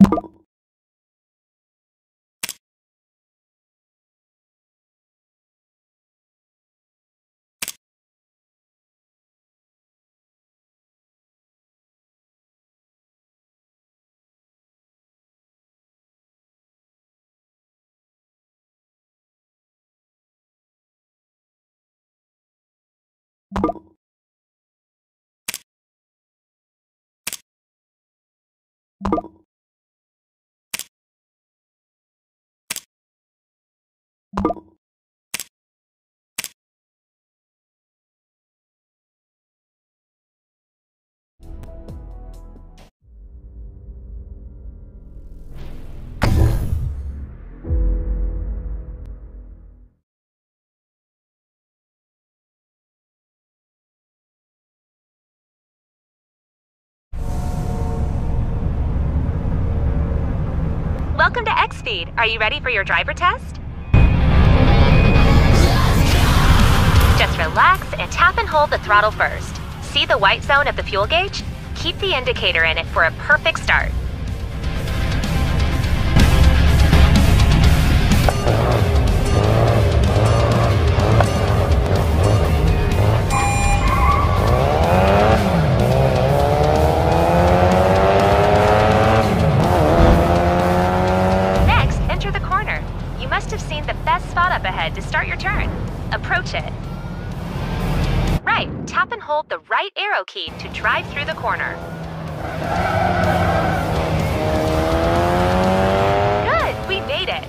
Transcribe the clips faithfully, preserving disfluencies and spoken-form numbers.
Welcome to X-Speed. Are you ready for your driver test? Just relax and tap and hold the throttle first. See the white zone of the fuel gauge? Keep the indicator in it for a perfect start. To start your turn. Approach it. Right, tap and hold the right arrow key to drive through the corner. Good, we made it.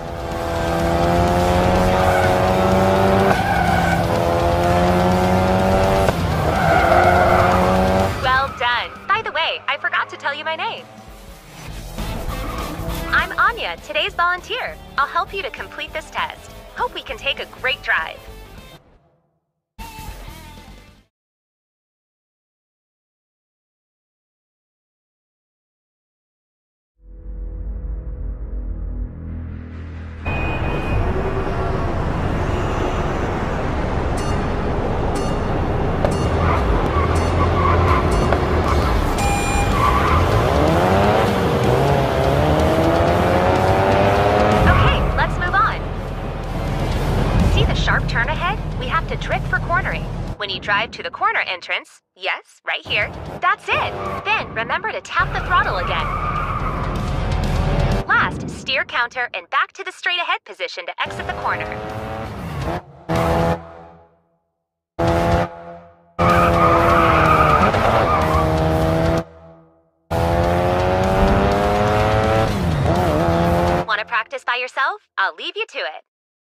Well done. By the way, I forgot to tell you my name. I'm Anya, today's volunteer. I'll help you to complete this test. Hope we can take a great drive. Turn ahead, we have to drift for cornering. When you drive to the corner entrance, yes, right here, that's it. Then remember to tap the throttle again. Last, steer counter and back to the straight ahead position to exit the corner. Want to practice by yourself? I'll leave you to it.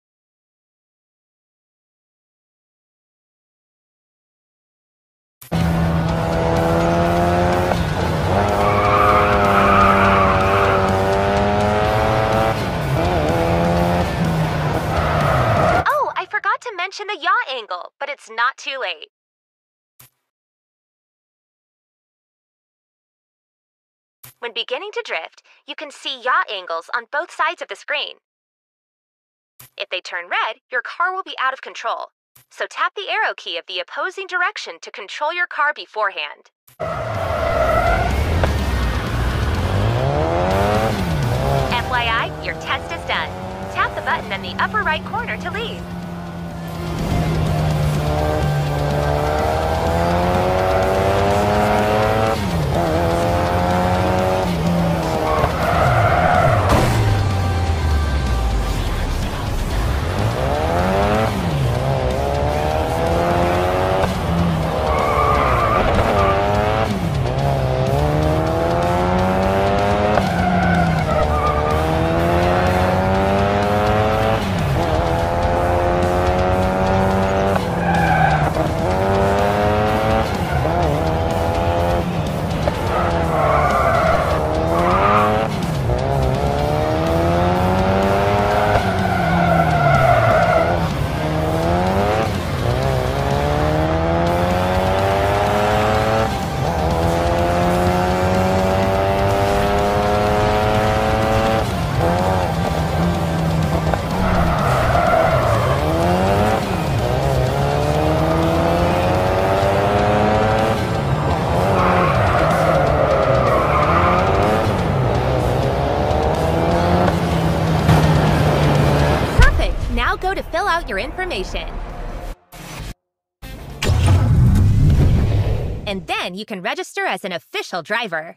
Mention the yaw angle, but it's not too late. When beginning to drift, you can see yaw angles on both sides of the screen. If they turn red, your car will be out of control. So tap the arrow key of the opposing direction to control your car beforehand. F Y I, your test is done. Tap the button in the upper right corner to leave. information. And then you can register as an official driver.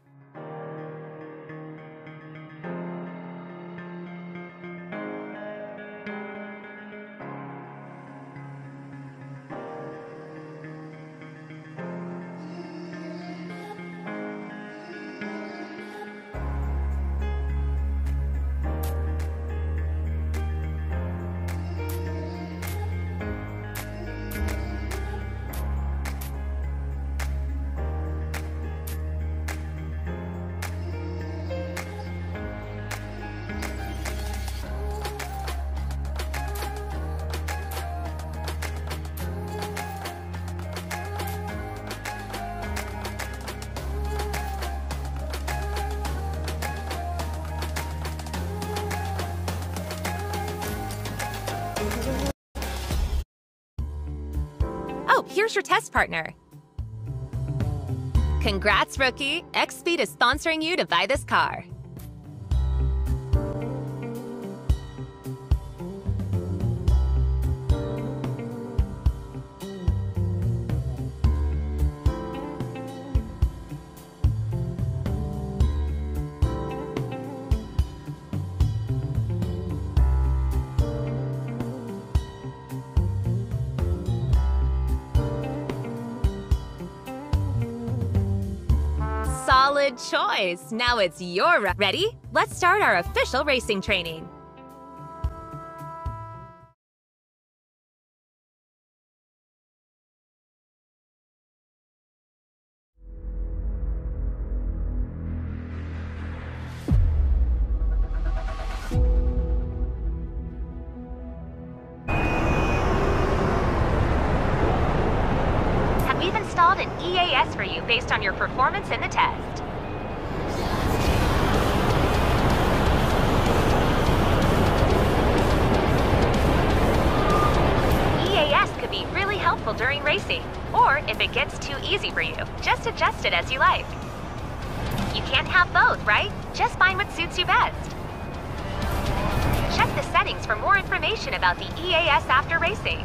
Oh, here's your test partner. Congrats, rookie! X-Speed is sponsoring you to buy this car. Solid choice. Now it's your re- ready? Let's start our official racing training. We've installed an E A S for you based on your performance in the test. E A S could be really helpful during racing, or if it gets too easy for you, just adjust it as you like. You can't have both, right? Just find what suits you best. Check the settings for more information about the E A S after racing.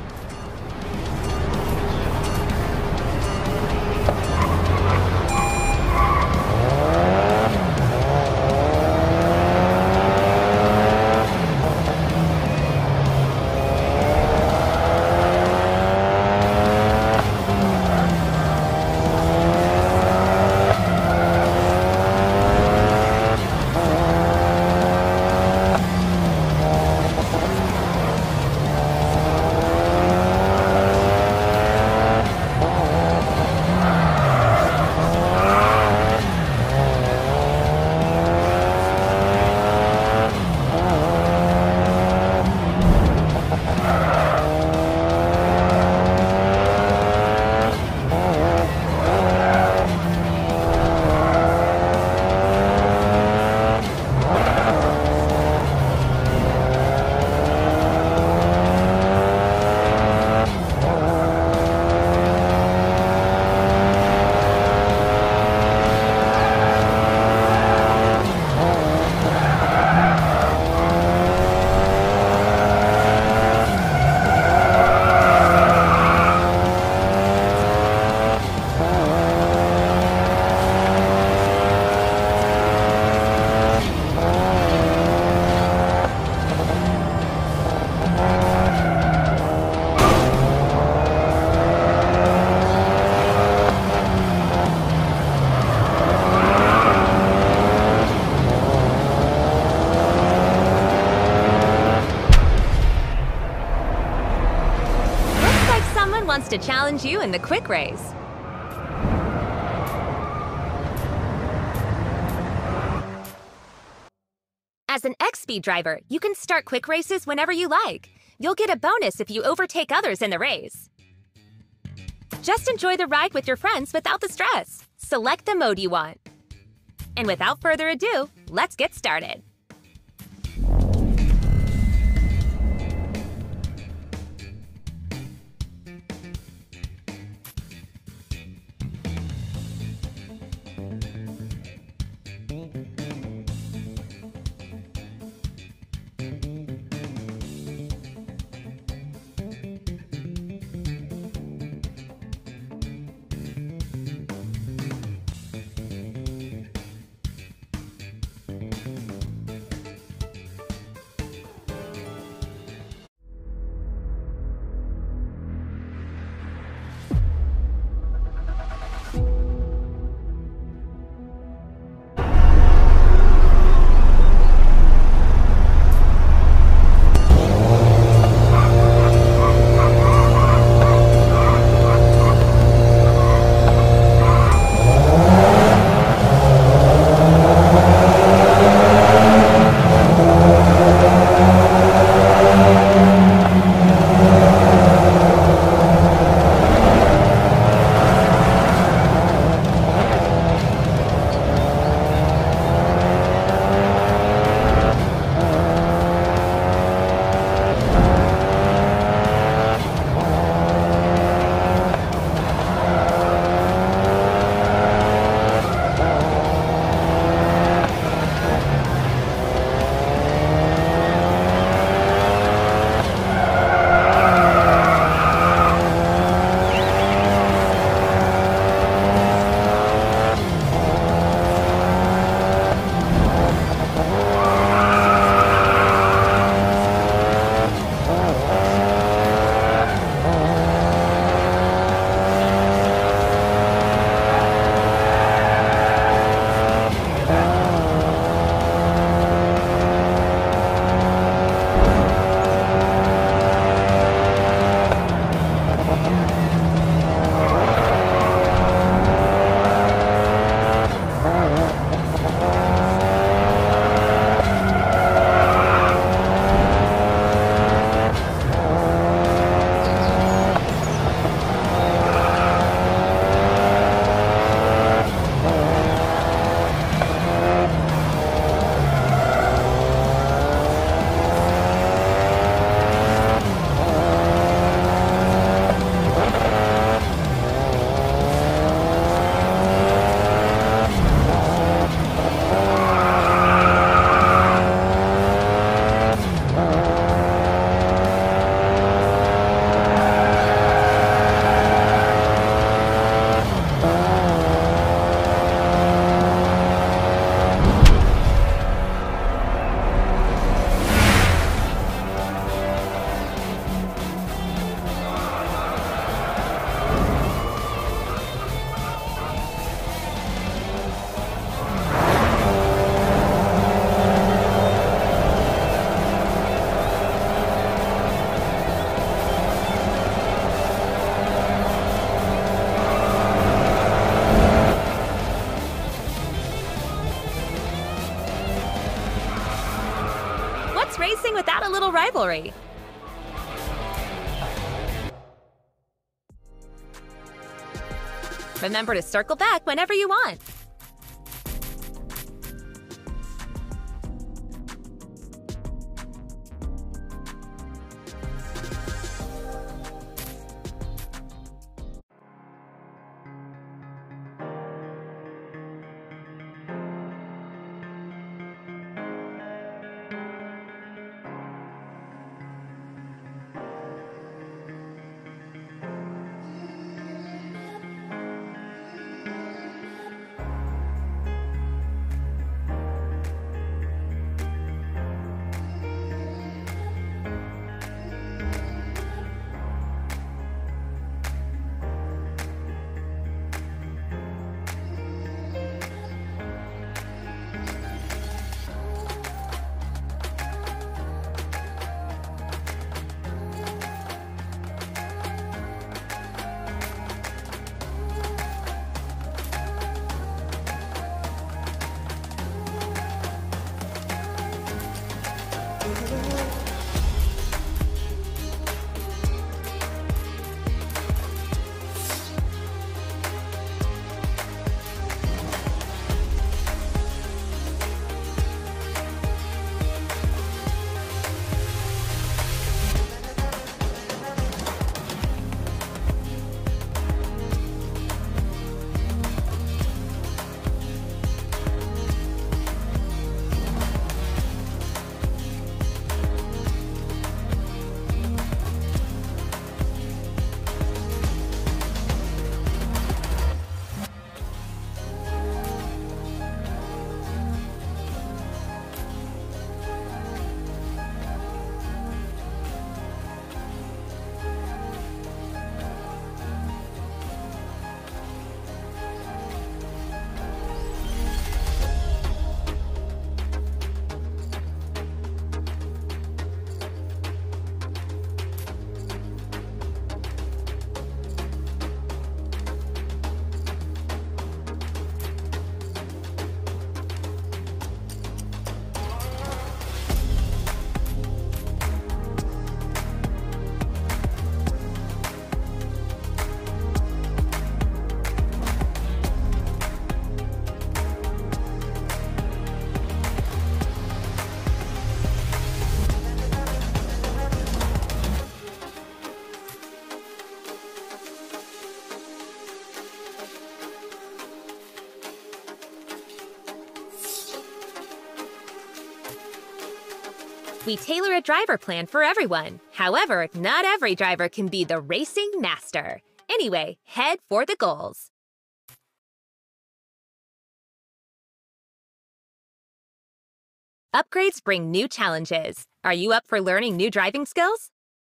Wants to challenge you in the quick race. As an X-Speed driver, you can start quick races whenever you like. You'll get a bonus if you overtake others in the race. Just enjoy the ride with your friends without the stress. Select the mode you want. And without further ado, let's get started. rivalry. Remember to circle back whenever you want. We tailor a driver plan for everyone. However, not every driver can be the racing master. Anyway, head for the goals. Upgrades bring new challenges. Are you up for learning new driving skills?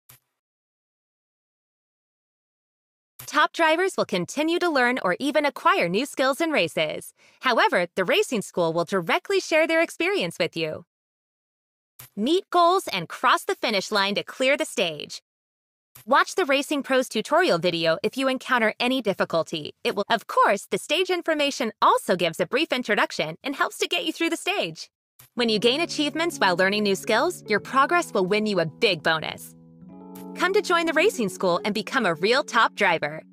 Top drivers will continue to learn or even acquire new skills in races. However, the racing school will directly share their experience with you. Meet goals and cross the finish line to clear the stage. Watch the Racing Pros tutorial video if you encounter any difficulty. It will, of course, the stage information also gives a brief introduction and helps to get you through the stage. When you gain achievements while learning new skills, your progress will win you a big bonus. Come to join the racing school and become a real top driver.